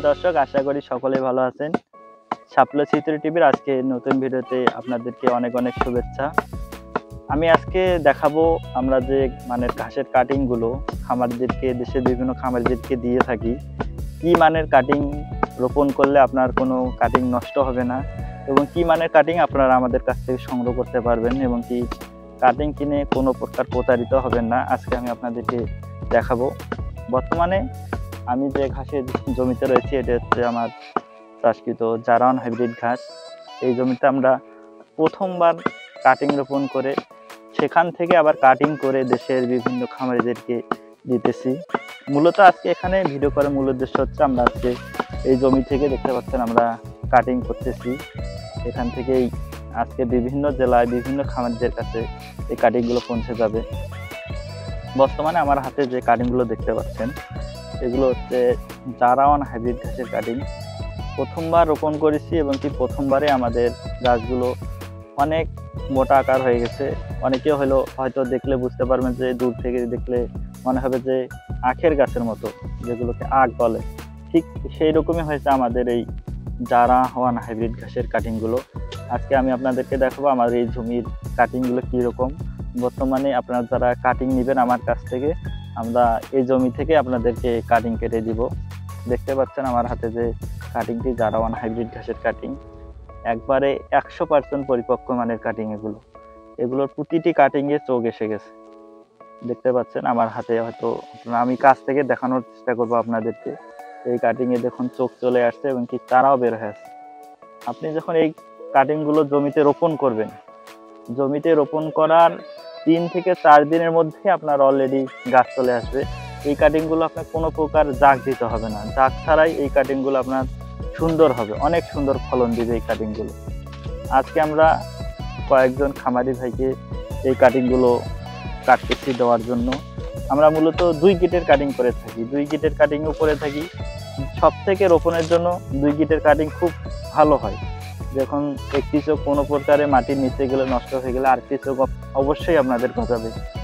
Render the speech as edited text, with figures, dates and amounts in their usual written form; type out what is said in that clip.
দর্শক, আশা করি সকলেই ভালো আছেন। শাপলা চিত্র টিভির আজকে নতুন ভিডিওতে আপনাদেরকে অনেক অনেক শুভেচ্ছা। আমি আজকে দেখাবো আমরা যে মানের ঘাসের কাটিং গুলো খামারদেরকে, দেশের বিভিন্ন খামারদেরকে দিয়ে থাকি। কি মানের কাটিং রোপণ করলে আপনার কোনো কাটিং নষ্ট হবে না, এবং কি মানের কাটিং আপনারা আমাদের কাছ থেকে সংগ্রহ করতে পারবেন, এবং কি কাটিং কিনে কোনো প্রকার প্রতারিত হবেন না, আজকে আমি আপনাদেরকে দেখাবো। বর্তমানে আমি যে ঘাসের জমিতে রয়েছি, এটা হচ্ছে আমার চাষকৃত জারাওয়ান হাইব্রিড ঘাস। এই জমিতে আমরা প্রথমবার কাটিং রোপণ করে সেখান থেকে আবার কাটিং করে দেশের বিভিন্ন খামারিদেরকে দিতেছি। মূলত আজকে এখানে ভিডিও করার মূল উদ্দেশ্য হচ্ছে, আমরা আজকে এই জমি থেকে দেখতে পাচ্ছেন আমরা কাটিং করতেছি। এখান থেকেই আজকে বিভিন্ন জেলায় বিভিন্ন খামারিদের কাছে এই কাটিংগুলো পৌঁছে যাবে। বর্তমানে আমার হাতে যে কাটিংগুলো দেখতে পাচ্ছেন, এগুলো হচ্ছে জারাওয়ান হাইব্রিড ঘাসের কাটিং। প্রথমবার রোপণ করেছি, এবং কি প্রথমবারে আমাদের গাছগুলো অনেক মোটা আকার হয়ে গেছে। অনেকে হয়তো দেখলে বুঝতে পারবেন যে দূর থেকে দেখলে মনে হবে যে আখের গাছের মতো, যেগুলোকে আখ বলে, ঠিক সেই রকমই হয়েছে আমাদের এই জারাওয়ান হাইব্রিড ঘাসের কাটিংগুলো। আজকে আমি আপনাদেরকে দেখাবো আমার এই জমির কাটিংগুলো কীরকম। বর্তমানে আপনারা যারা কাটিং নেবেন আমার কাছ থেকে, আমরা এই জমি থেকে আপনাদেরকে কাটিং কেটে দিব। দেখতে পাচ্ছেন আমার হাতে যে কাটিংটি জারাওয়ান হাইব্রিড ঘাসের কাটিং, একবারে 100% পরিপক্ক মানের কাটিং। এগুলোর প্রতিটি কাটিংয়ে চোখ এসে গেছে। দেখতে পাচ্ছেন আমার হাতে, হয়তো আমি কাছ থেকে দেখানোর চেষ্টা করবো আপনাদেরকে। এই কাটিংয়ে দেখুন চোখ চলে আসছে, এবং কি চারাও বের হয়ে আসছে। আপনি যখন এই কাটিংগুলো জমিতে রোপণ করবেন, জমিতে রোপণ করার 3 থেকে 4 দিনের মধ্যে আপনার অলরেডি গাছ চলে আসবে। এই কাটিংগুলো আপনার কোনো প্রকার জাগ দিতে হবে না, জাগ ছাড়াই এই কাটিংগুলো আপনার সুন্দর হবে, অনেক সুন্দর ফলন দিবে এই কাটিংগুলো। আজকে আমরা কয়েকজন খামারি ভাইকে এই কাটিংগুলো কাটতেছি দেওয়ার জন্য। আমরা মূলত 2 গিটের কাটিং করে থাকি, 2 গিটের কাটিংও করে থাকি। সব থেকে রোপণের জন্য 2 গিটের কাটিং খুব ভালো হয়। যখন একটি চোখ কোনো প্রকারে মাটির নিচে গেলে, নষ্ট হয়ে গেলে, আরেকটি চোখ অবশ্যই আপনাদের গজাবে।